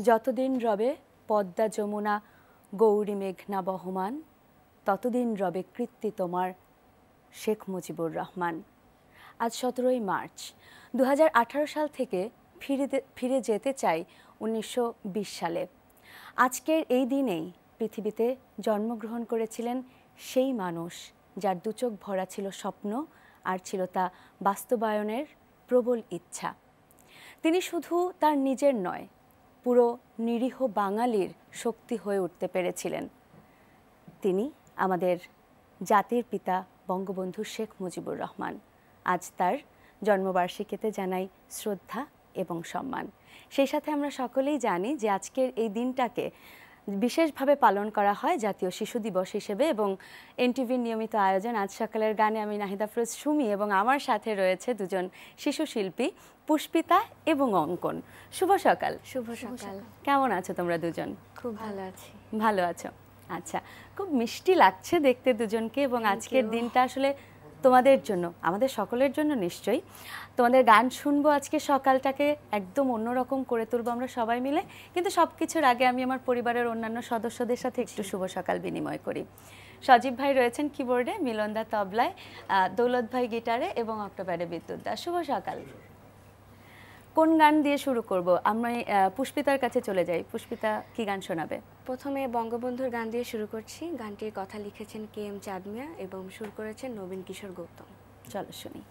যতদিন রবে পদ্মা যমুনা গৌরী মেঘনা বহমান, ততদিন রবে কীর্তি তোমার শেখ মুজিবুর রহমান। আজ 17ই মার্চ 2018 সাল থেকে ফিরে যেতে চাই 1920 সালে। আজকের এই দিনেই পৃথিবীতে জন্মগ্রহণ করেছিলেন সেই মানুষ যার দুচোখ ভরা ছিল স্বপ্ন আর ছিল তা বাস্তবায়নের প্রবল ইচ্ছা। তিনি শুধু তার নিজের নয়, পুরো নিরীহ বাঙালির শক্তি হয়ে উঠতে পেরেছিলেন। তিনি আমাদের জাতির পিতা বঙ্গবন্ধু শেখ মুজিবুর রহমান। আজ তার জন্মবার্ষিকীতে জানাই শ্রদ্ধা এবং সম্মান। সেই সাথে আমরা সকলেই জানি যে আজকের এই দিনটাকে বিশেষভাবে পালন করা হয় জাতীয় শিশু দিবস হিসেবে, এবং এনটিভির নিয়মিত আয়োজন আজ সকালের গানে আমি নাহিদা ফিরোজ সুমি এবং আমার সাথে রয়েছে দুজন শিশু শিল্পী পুষ্পিতা এবং অঙ্কন। শুভ সকাল। শুভ সকাল। কেমন আছো তোমরা দুজন? খুব ভালো আছি। ভালো আছো? আচ্ছা, খুব মিষ্টি লাগছে দেখতে দুজনকে, এবং আজকের দিনটা আসলে তোমাদের জন্য, আমাদের সকলের জন্য নিশ্চয়ই। তোমাদের গান শুনবো, আজকে সকালটাকে একদম অন্যরকম করে তুলবো আমরা সবাই মিলে। কিন্তু সব কিছুর আগে আমি আমার পরিবারের অন্যান্য সদস্যদের সাথে একটু শুভ সকাল বিনিময় করি। সজীব ভাই রয়েছেন কিবোর্ডে, মিলনদা তবলায়, দৌলত ভাই গিটারে এবং অক্টোপারে বিদ্যুৎ দা। শুভ সকাল। কোন গান দিয়ে শুরু করব? আমি পুষ্পিতার কাছে চলে যাই। পুষ্পিতা, কি গান শোনাবে? প্রথমে বঙ্গবন্ধুর গান দিয়ে শুরু করছি। গানটির কথা লিখেছেন KM চাঁদ মিয়া এবং সুর করেছেন নবীন কিশোর গৌতম। চলো শুনি।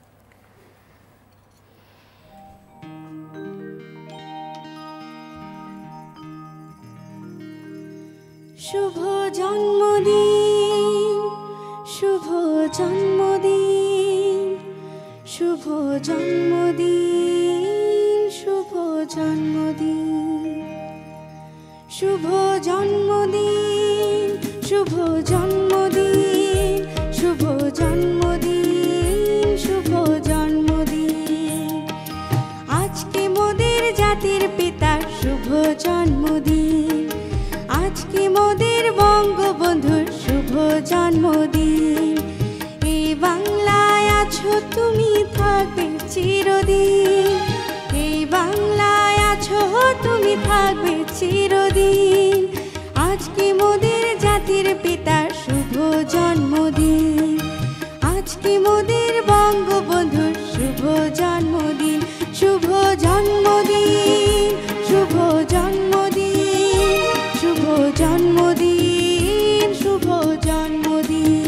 শুভ জন্মদিন, শুভ জন্মদিন, শুভ জন্মদিন, শুভ জন্মদিন, শুভ জন্মদিন, শুভ জন্মদিন, শুভ জন্মদিন, শুভ জন্মদিন। আজকে মোদের জাতির পিতার শুভ জন্মদিন, আজকে মোদের বঙ্গবন্ধুর শুভ জন্মদিন। এই বাংলায় আছো তুমি, থাকবে চিরদিন। এই বাংলায় আছো তুমি, থাকবে চিরদিন। আজকে মোদের জাতির পিতার শুভ জন্মদিন, আজকে মোদের বঙ্গবন্ধুর শুভ জন্মদিন। শুভ জন্মদিন, শুভ জন্মদিন, শুভ জন্মদিন, শুভ জন্মদিন।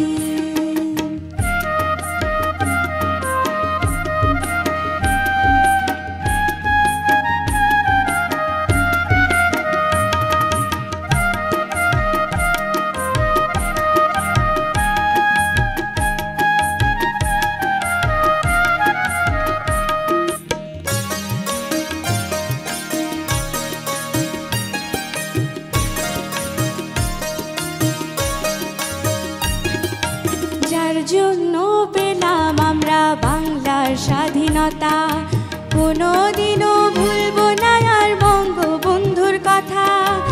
জন্য পেলাম আমরা বাংলার স্বাধীনতা, কোনোদিনও ভুলবো না আর বঙ্গবন্ধুর কথা।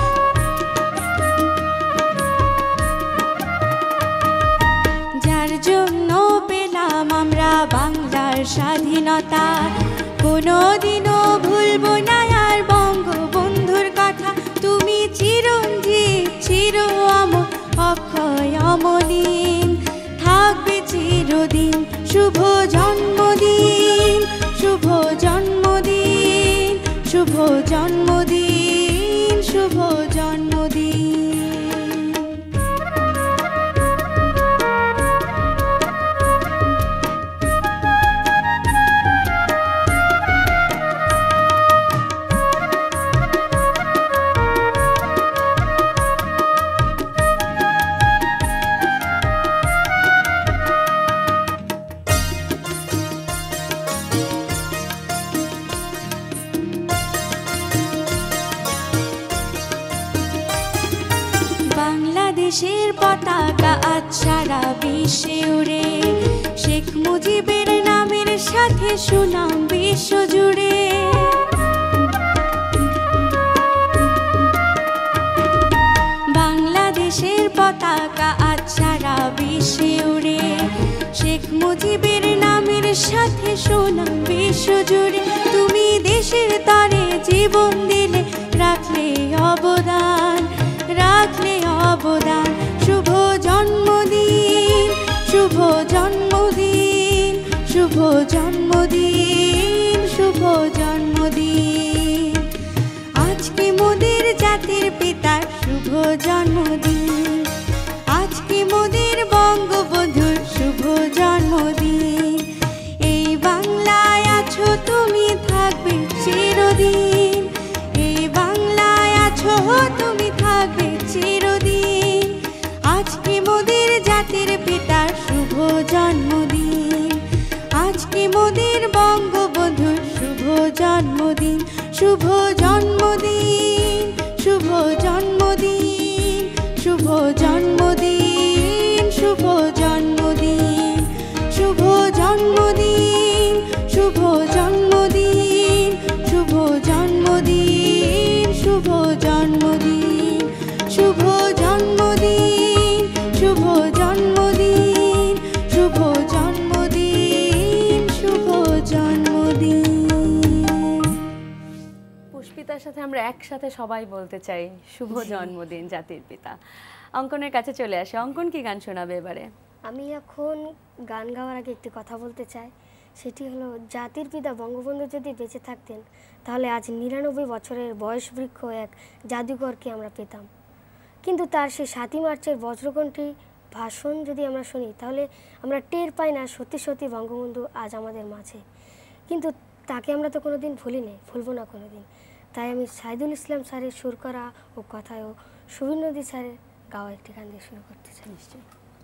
যার জন্য পেলাম আমরা বাংলার স্বাধীনতা, কোনোদিনও ভুলবো না আর বঙ্গবন্ধুর কথা। তুমি চিরঞ্জীব, চির অমর, অক্ষয় অমলিন, থাকবে চিরদিন। শুভ জন্মদিন, শুভ জন্মদিন, শুভ জন্মদিন, শুভ জন্মদিন। বাংলাদেশের পতাকা আজ সারা বিশ্বে উড়ে, শেখ মুজিবের নামের সাথে সুনাম বিশ্ব জুড়ে। বাংলাদেশের পতাকা আজ সারা বিশ্বে উড়ে, শেখ মুজিবের নামের সাথে সুনাম বিশ্ব জুড়ে। তুমি দেশের তরে জীবন দিলে, রাখলে জন্মদিন, আজকে মোদের বঙ্গবন্ধুর শুভ জন্মদিন। এই বাংলায় আছো তুমি থাকবে চিরদিন, এই বাংলায় আছো তুমি থাকবে চিরদিন। আজকে মোদের জাতির পিতার শুভ জন্মদিন, আজকে মোদের বঙ্গবন্ধুর শুভ জন্মদিন। শুভ জন্মদিন, শুভ জন্মদিন, শুভ জন্মদিন, শুভ জন্মদিন, শুভ জন্মদিন, শুভ জন্মদিন, শুভ জন্মদিন, শুভ জন্মদিন, শুভ জন্মদিন, শুভ জন্মদিন, শুভ জন্মদিন, শুভ জন্মদিন। পুষ্পিতার সাথে আমরা একসাথে সবাই বলতে চাই শুভ জন্মদিন জাতির পিতা। অঙ্কনের কাছে চলে আসে। অঙ্কন কি গান শোনাবে এবারে? আমি এখন গান গাওয়ার আগে একটি কথা বলতে চাই, সেটি হলো জাতির পিতা বঙ্গবন্ধু যদি বেঁচে থাকতেন তাহলে আজ ৯৯ বছরের বয়স বৃক্ষ এক জাদুঘরকে আমরা পেতাম। কিন্তু তার সেই ৭ই মার্চের বজ্রকণ্ঠী ভাষণ যদি আমরা শুনি তাহলে আমরা টের পাই না সত্যি সত্যি বঙ্গবন্ধু আজ আমাদের মাঝে। কিন্তু তাকে আমরা তো কোনোদিন ভুলিনি, ভুলবো না কোনোদিন। তাই আমি সাইদুল ইসলাম স্যারের সুর করা ও কথায় ও সুবীর নদী স্যারের গাওয়া একটি গান দিয়ে শুরু করতে চাই। নিশ্চয়ই।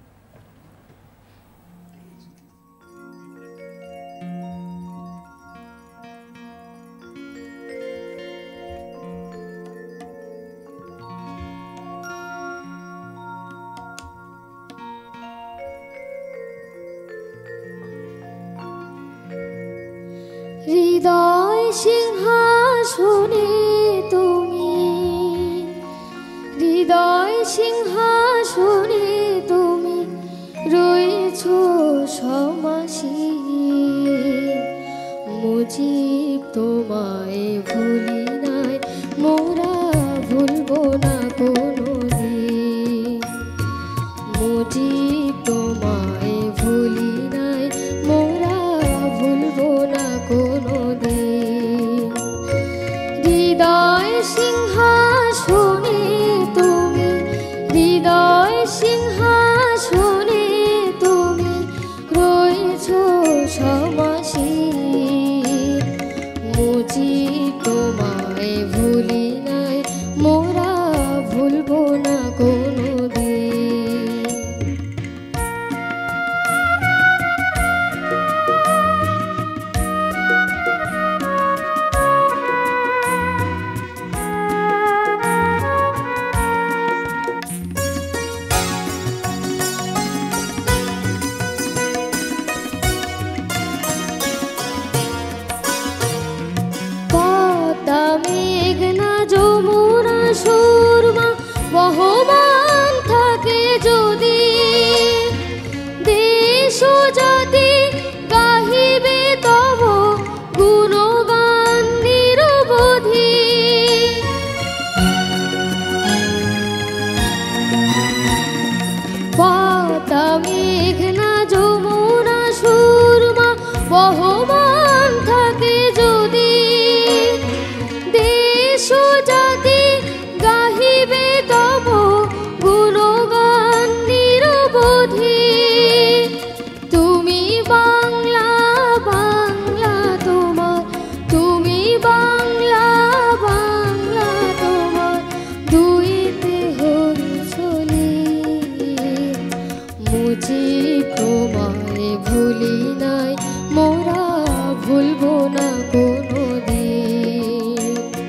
হৃদয় সিংহাসনে তুমি, হৃদয় সিংহাসনে তুমি রয়েছো সমাসীন। মুজিব তোমায় ভুলি নাই, মোরা ভুলবো না কোনোদিন। মুজিব তোমায় ভুলি নাই, মোরা ভুলবো না কোনোদিন। হৃদয় সিংহাসনে তুমি, হৃদয় সিংহাসনে তুমি রয়েছো সমাসীন। মুজিব তোমায় ভুলি নাই, মোরা ভুলবো না কোনোদিন। পদ্মা মেঘনা যমুনা সুরমা বহমান থাকে যদি, দেশ ও জাতি গাহিবে তব গুণগান নিরবধি। পদ্মা মেঘনা যমুনা সুরমা বহমান থাকে যদি, দেশ ও জাতি গাহিবে তব গুণগান নিরবধি। তুমি বাংলা, বাংলা তোমার, তুমি বাংলা, বাংলা তোমার দুইতে হরিচলি। মুজিব তোমায় ভুলি নাই, মোরা ভুলবো না কোনোদিন।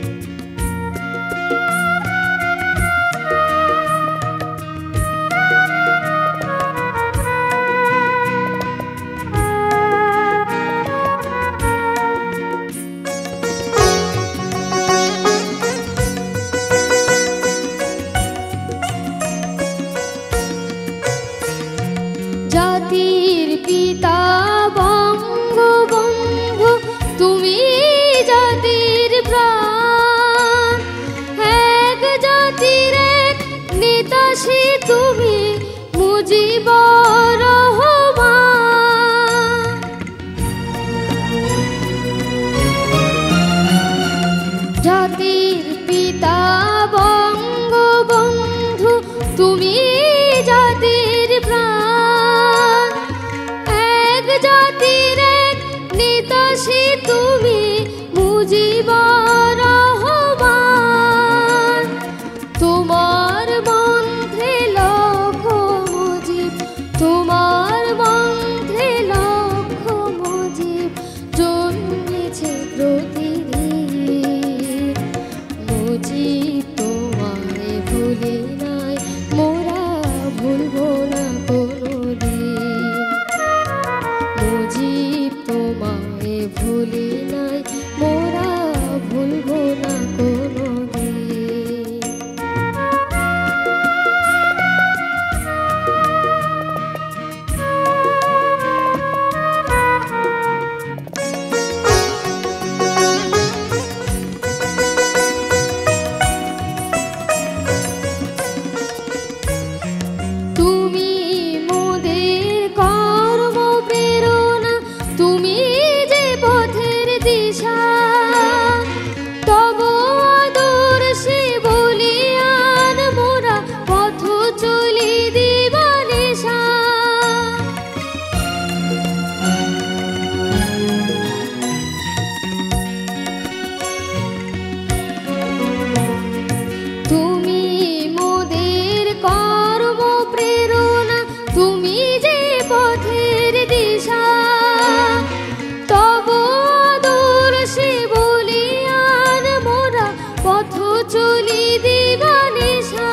জাতির পিতা বঙ্গবন্ধু তুমি জাতির প্রাণ, এক জাতির এক নেতা সে তুমি মুজিবুর রহমান। জাতির পিতা বঙ্গবন্ধু মুজিবুর রহমান তোমার মন্ত্রে লক্ষ মুজিব তোমার মন্ত্রে লক্ষ মুজিব জন্মেছে প্রতিদিন মুজিব তোমায় ভুলি নাই মোরা ভুলবো না কোনোদিন মুজিব তোমায় ভুলি নাই মোরা ভুলবো না কোনোদিন তুমি মোদের কর্ম প্রেরণা তুমি যে পথের দিশা তব আদর্শে বলিয়ান মোরা পথ চলি দিবানিশা তুমি মোদের কর্ম প্রেরণা তুমি যে পথের দিশা তব আদর্শে বলিয়ান মোরা পথ চলি দিবানিশা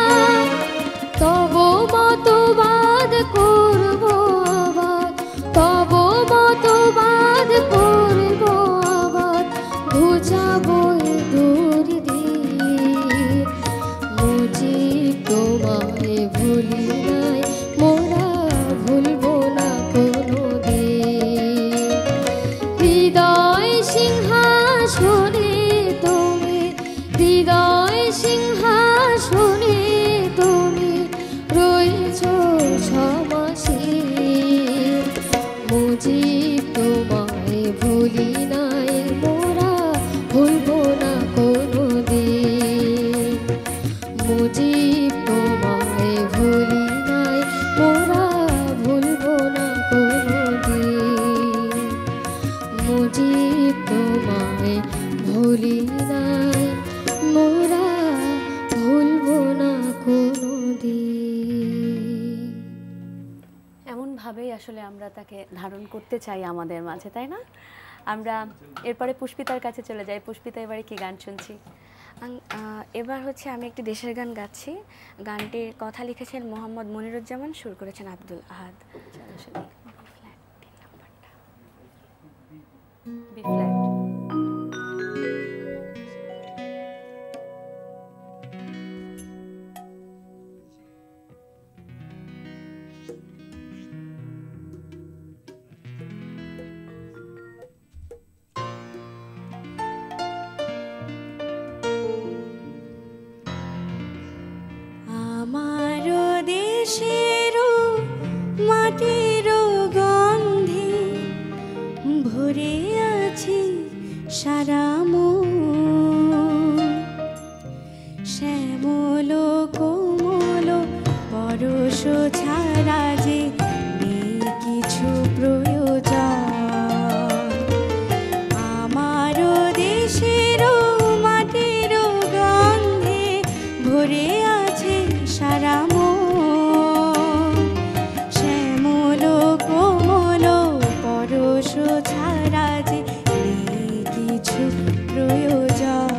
তব মতবাদ করব আবাদ তব মতবাদ করব আবাদ ঘুচাবো দূর দিয়ে মুজিব তোমায় ভুলি নাই মোরা ভুলবো না কোনোদিন হৃদয় সিংহাসনে তুমি হৃদয় সিংহাসনে তুমি রয়েছ সমাসীন মুজিব তোমায় ভুলি নাই মোরা ভুলবো না কোনোদিন মুজিব তোমায় ভুলি নাই মোরা ভুলবো না কোনোদিন মুজিব তোমায় ভুলি নাই মোরা ভুলবো না কোনোদিন এমনভাবেই আসলে আমরা তাকে ধারণ করতে চাই আমাদের মাঝে, তাই না? আমরা এরপরে পুষ্পিতার কাছে চলে যাই। পুষ্পিতা, এবারে কি গান শুনছি? এবার হচ্ছে আমি একটি দেশের গান গাচ্ছি। গানটির কথা লিখেছেন মোহাম্মদ মনিরুজ্জামান, সুর করেছেন আব্দুল আহাদ। B flat. আমারও দেশেরও মাটিরও গন্ধে ভরে আছে সারা মন শ্যামল কোমল পরশ ছাড়া যে নেই কিছু প্রয়োজন আমারও দেশেরও মাটিরও গন্ধে ভরে আছে সারা মন শ্যামল কোমল পরশ ছাড়া যে নেই কিছু প্রয়োজন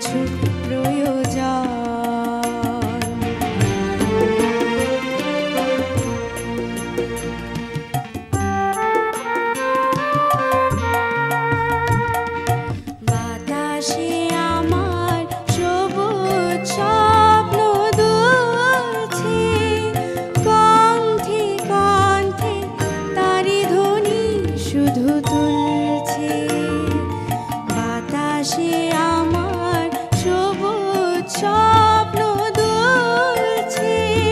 কিছু প্রয়োজন। বাতাসে আমার সবুজ স্বপ্ন দুলছে, কণ্ঠে কণ্ঠে তারি ধ্বনি শুধু তুলছে। বাতাসে আমার সবুজ স্বপ্ন দুলছে,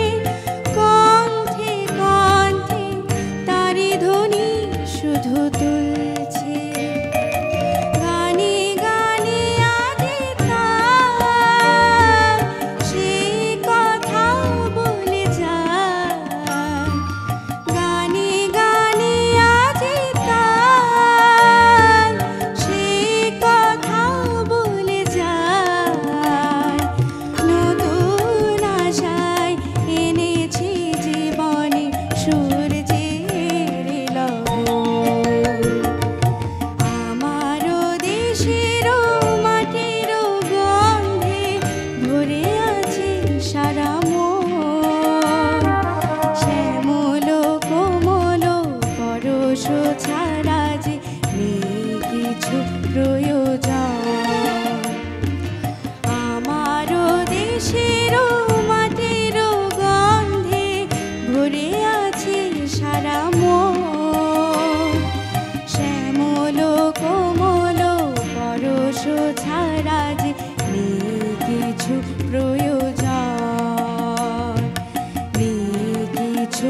কণ্ঠে কণ্ঠে তারি ধ্বনি শুধু তুলছে। গানে গানে আগে তার সেই কথা বলে যায়, গানে গানে আগে তার সেই কথা বলে যায়। নতুন আশায় এনেছি জীবনে সূর্যের লহর। আমারও দেশেরও মাটিরও গন্ধে ভরে আছে সারা মন। শ্যামল কোমল পরশ ছাড়া যে নেই কিছু প্রয়োজন। আমারও দেশেরও মাটিরও গন্ধে ভরে আছে সারা মন। শ্যামল কোমল পরশ ছাড়া যে নেই কিছু প্রয়োজন, নেই কিছু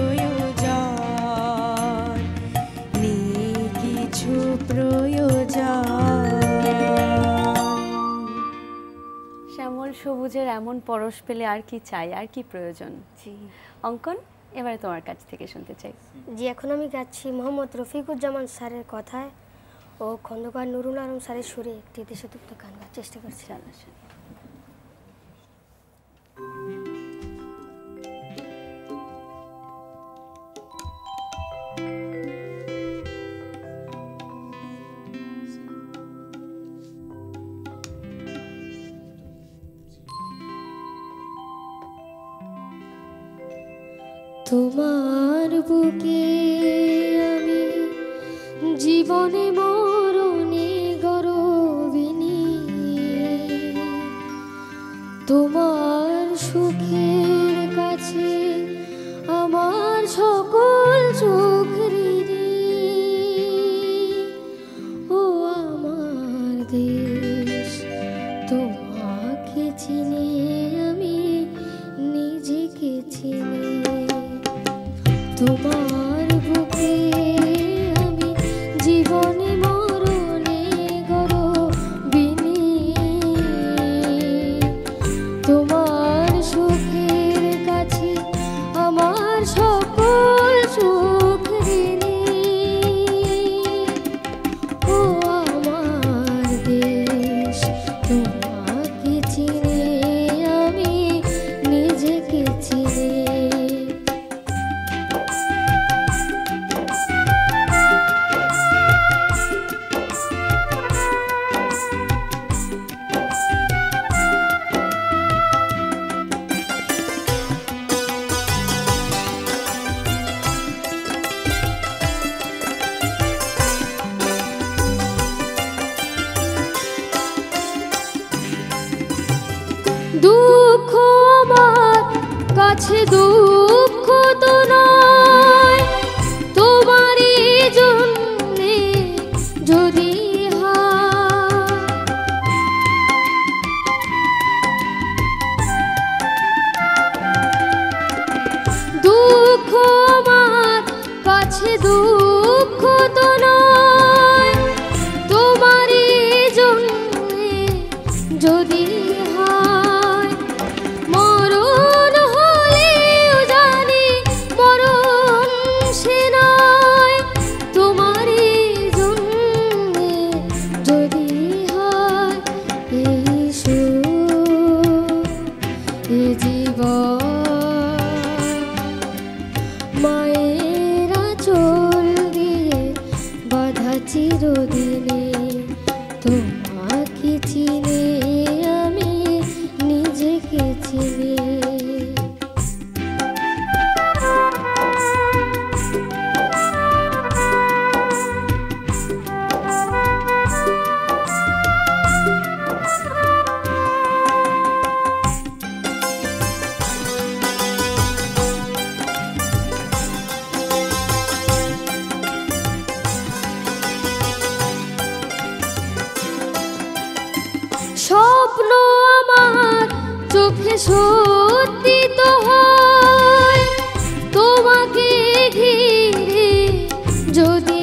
প্রয়োজন, নেই কিছু প্রয়োজন। শ্যামল সবুজের এমন পরশ পেলে আর কি চাই, আর কি প্রয়োজন? জি অঙ্কন, এবারে তোমার কাছ থেকে শুনতে চাই। জি, এখন আমি গাচ্ছি মোহাম্মদ রফিকুজ্জামান স্যারের কথায় ও খন্দকার নুরুল আলম স্যারের সুরে একটি দেশাত্মক গান গাওয়ার চেষ্টা করছি। তোমার বুকে আমি জীবনে মরণে গরবিনী, তোমার সুখের কাছে আমার সকল চোখ ঋণী। ও আমার দেশ, তোমাকে চিনি আমি নিজেকে চিনি। তোমার বুকে আমি জীবনে মরণে গরবিনী, তোমার সুখের কাছে আমার সকল সুখ ঋণী। ও আমার দেশ, তোমাকে চিনি আমি নিজেকে চিনি। দুঃখ আমার কাছে দুঃখ তো নয়, তোমারই জন্যে যদি হয়। দুঃখ আমার কাছে দুঃখ তো নয়, তোমারই জন্যে যদি হয়। মরণ হলেও জানি মরণ স্বপ্ন আমার চোখে সত্যি তো হয় তোমাকে ঘিরে যদি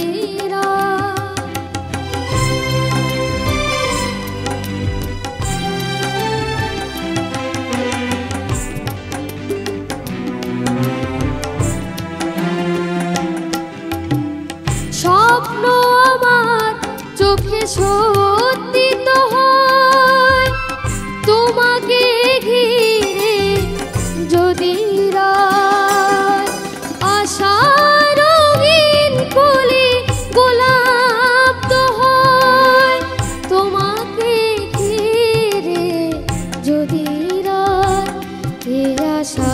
স্বপ্ন আমার চোখে সত্যি তো হয় তোমাকে ঘিরে যদি রাত আশা রঙিন কলি গোলাপ তো হয় তোমাকে ঘিরে যদি রাত এ আশা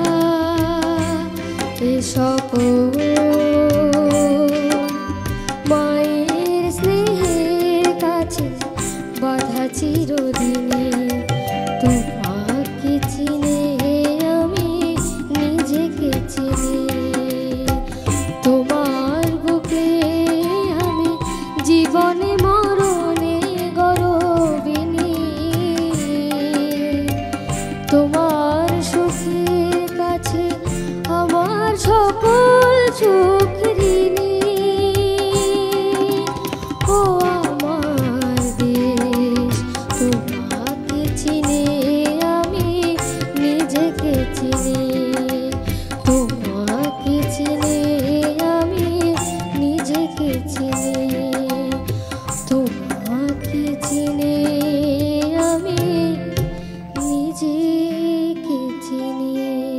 এ সকল মায়ের স্নেহের কাছে বাধা চিরদিনে তোমাকে চিনে আমি নিজেকে চিনি তোমার বুকে আমি জীবনে মরণে গর্বিনী তোমার সুখের কাছে আমার সকল সুখ ঋণী ও আমার দেশ তোমাকে চিনে আমি নিজেকে চিনি তোমাকে চিনে আমি নিজেকে চিনি তোমাকে চিনে আমি নিজেকে চিনি।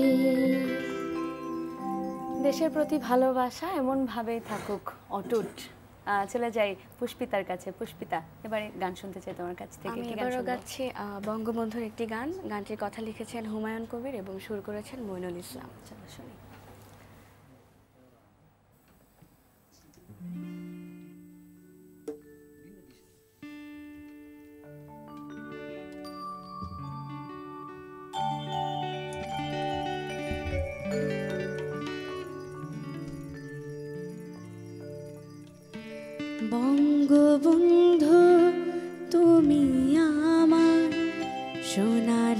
দেশের প্রতি ভালোবাসা এমন ভাবেই থাকুক অটুট। চলে যাই পুষ্পিতার কাছে। পুষ্পিতা, এবারে গান শুনতে চাই তোমার কাছ থেকে। আমি এবারও গাচ্ছি বঙ্গবন্ধুর একটি গান। গানটির কথা লিখেছেন হুমায়ুন কবির এবং সুর করেছেন মইনুল ইসলাম। চলো শুনি। বঙ্গবন্ধু তুমি আমার সোনার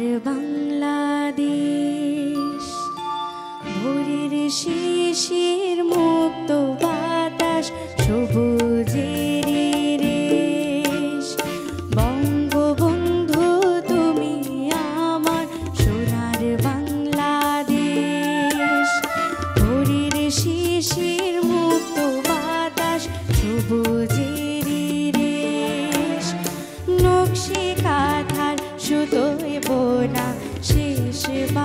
বাংলাদেশ, ভোরের শিশির মুক্ত বাতাস সবুজের রেশ। বঙ্গবন্ধু তুমি আমার সোনার বাংলাদেশ, ভোরের শিশির মুক্ত বাতাস সবুজের রেশ। নকশি কাঁথার সুতোয় বোনা শেষ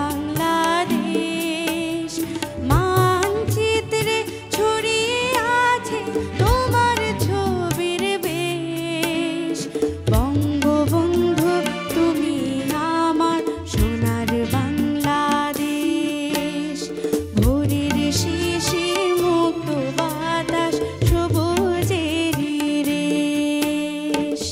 বাংলাদেশ, মানচিত্রে ছড়িয়ে আছে তোমার ছবির বেশ। বঙ্গবন্ধু তুমি আমার সোনার বাংলাদেশ, ভোরের শিশির মুক্ত বাতাস সবুজের রেশ।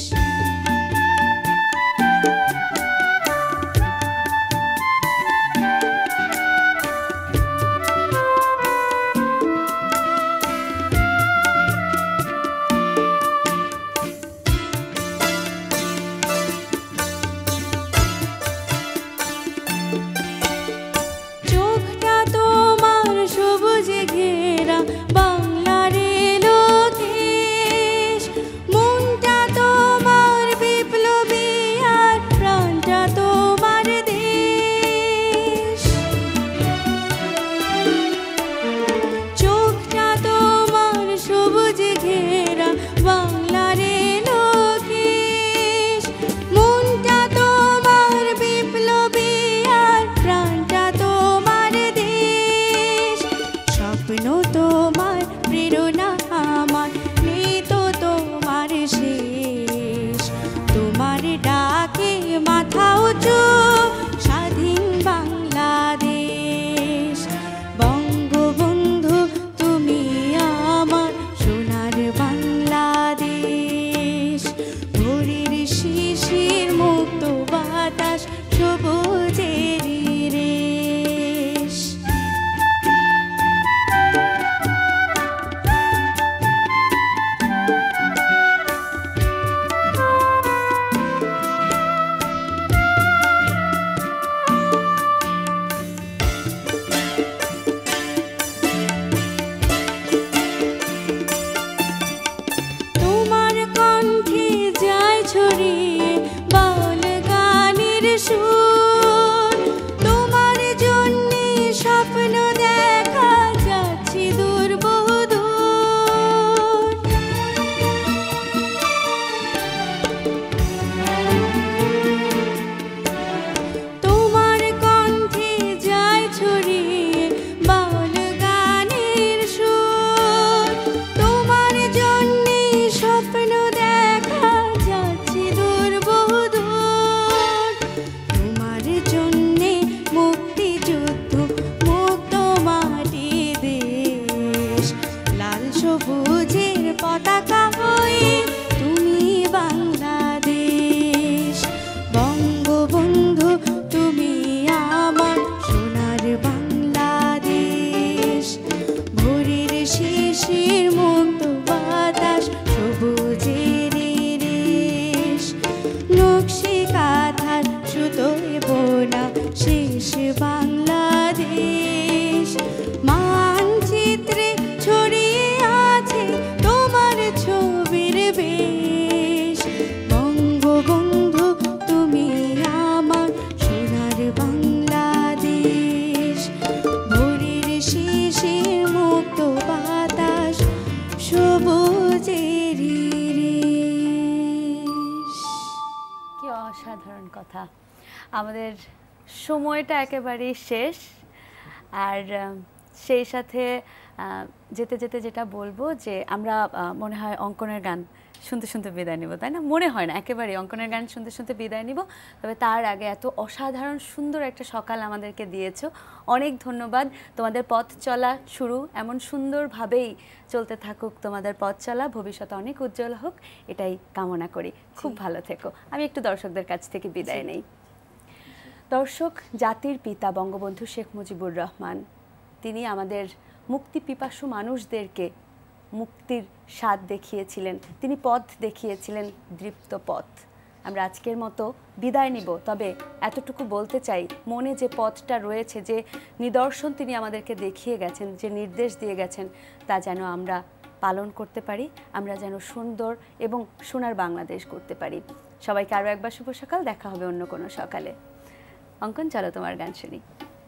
অসাধারণ কথা। আমাদের সময়টা একেবারেই শেষ, আর সেই সাথে যেতে যেতে যেটা বলবো যে আমরা মনে হয় অঙ্কনের গান শুনতে শুনতে বিদায় নিব, তাই না? মনে হয় না, একেবারে অঙ্কনের গান শুনতে শুনতে বিদায় নিব। তবে তার আগে এত অসাধারণ সুন্দর একটা সকাল আমাদেরকে দিয়েছো, অনেক ধন্যবাদ। তোমাদের পথ চলা শুরু এমন সুন্দরভাবেই চলতে থাকুক, তোমাদের পথ চলা ভবিষ্যতে অনেক উজ্জ্বল হোক, এটাই কামনা করি। খুব ভালো থেকো। আমি একটু দর্শকদের কাছ থেকে বিদায় নেই। দর্শক, জাতির পিতা বঙ্গবন্ধু শেখ মুজিবুর রহমান, তিনি আমাদের মুক্তি পিপাসু মানুষদেরকে মুক্তির স্বাদ দেখিয়েছিলেন, তিনি পথ দেখিয়েছিলেন, দীপ্ত পথ। আমরা আজকের মতো বিদায় নিব, তবে এতটুকু বলতে চাই, মনে যে পথটা রয়েছে, যে নিদর্শন তিনি আমাদেরকে দেখিয়ে গেছেন, যে নির্দেশ দিয়ে গেছেন, তা যেন আমরা পালন করতে পারি, আমরা যেন সুন্দর এবং সোনার বাংলাদেশ করতে পারি। সবাইকে আরও একবার শুভ সকাল, দেখা হবে অন্য কোনো সকালে। অঙ্কন, চলো তোমার গান শুনি।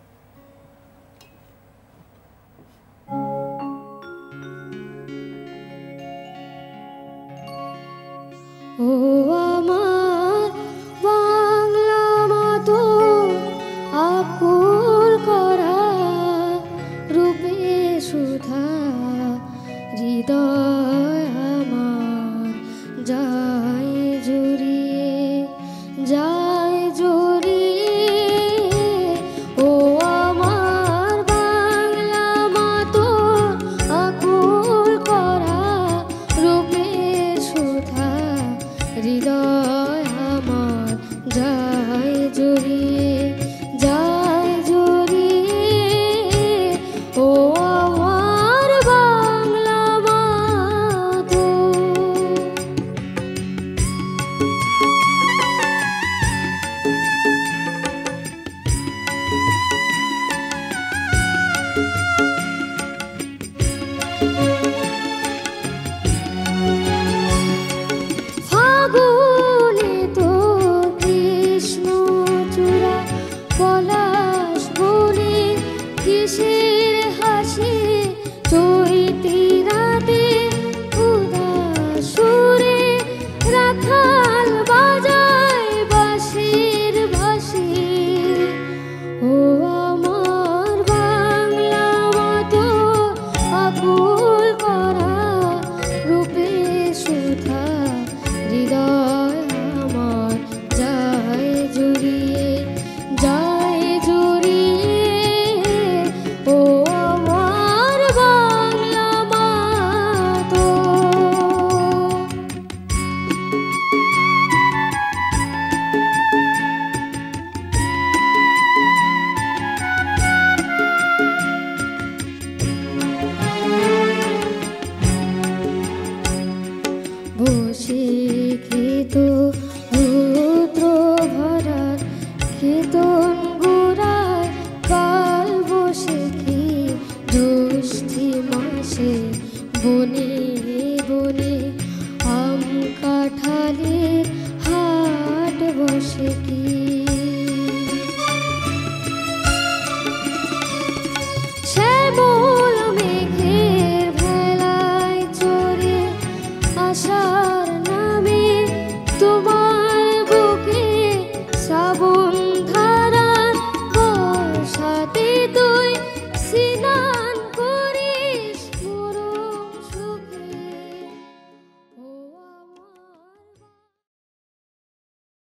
ও আমার বাংলা মাতো আকুল করা রূপে সুধা, হৃদয় আমার যায় জড়িয়ে, যায় জড়িয়ে। ও আমার বাংলা মাতো আকুল করা রূপে সুধা, হৃদয় আমার যায় জড়িয়ে, যায় জড়িয়ে। ও আমার বাংলা মাতো। ফাগুনে তো কৃষ্ণ চূড়া, পলাশ বনে কিসের হাসি, চৈতি রাতে উদাস সুরে রাখাল বাজায় বাঁশির বাঁশি। ও আমার বাংলা মতো আকুল করা রূপে সুধা, হৃদয় আমার যায় জড়িয়ে, যায় জড়িয়ে। ও আমার বাংলা মাতো। বসে খেত রুদ্র ভরার কীর্তন গোড়ায়, কাল বসে কি জ্যৈষ্ঠী মাসে বনে বনে আম কাঁঠালের হাট বসে কি।